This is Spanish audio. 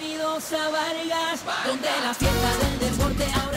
Bienvenidos a Vargas, donde la fiesta del deporte ahora